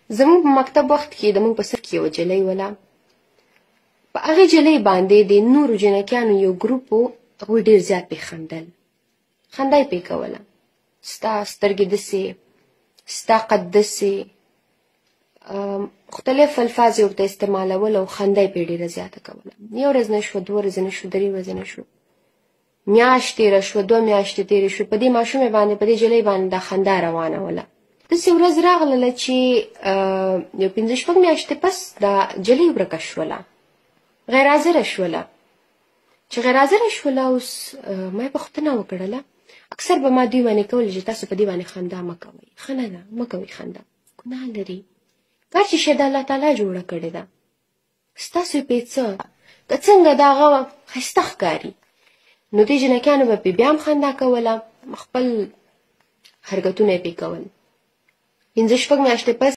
زموږ په مکتب وخت کې د موږ په صف کې یوه جلۍ وله. په هغې جلۍ باندې د نورو جنکیانو یو ګروپ و، هغوی ډېر زیات پرې خندل، خندا یې پرې کوله. ستا سترګې داسې، ستا قد داسې، مختلف الفاظ یې ورته استعمالول او خندا یې پرې ډېره زیاته کوله. یو ورځ نه شوه، 2 ورځې نه شوه، 3 ورځې نه شوه، میاشت تېره شوه، 2 میاشتې تېرې شوې. په دې ماشومې باندې، په دې جلۍ باندې دا خندا روانه وله. داسې ورځ راغله چې یو 5-6 میاشتې پس دا جلۍ ورکه شوله، غیر حاضره شوله. چې غیر حاضره شوله، اوس ما یې پوښتنه وکړله. اکثر به ما دوی باندې کول چې تاسو په دې باندې خندا مه کوئ، ښه نه ده، مه کوئ خندا، ګناه لري. کار چې شی د الله تعالی جوړه کړې ده، ستاسو یې پرې څه، که څنګه د هغه ښایسته ښکاري، نو دې جنکیانو به پرې بیا هم خندا کوله، خپل حرکتونه یې پرې کول. 5-6 میاشتې پس